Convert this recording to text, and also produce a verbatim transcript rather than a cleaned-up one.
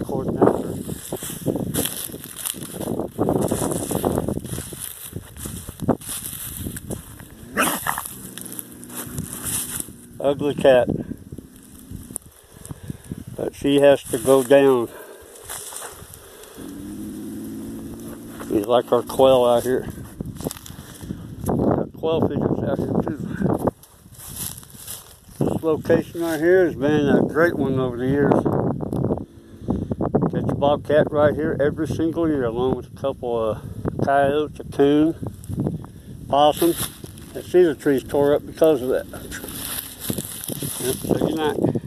recording after. Ugly cat. But she has to go down. He's like our quail out here. Got quail pigeons out here too. This location right here has been a great one over the years. Catch a bobcat right here every single year, along with a couple of coyotes, a coon, possum. The cedar trees tore up because of that. Yep, so good night.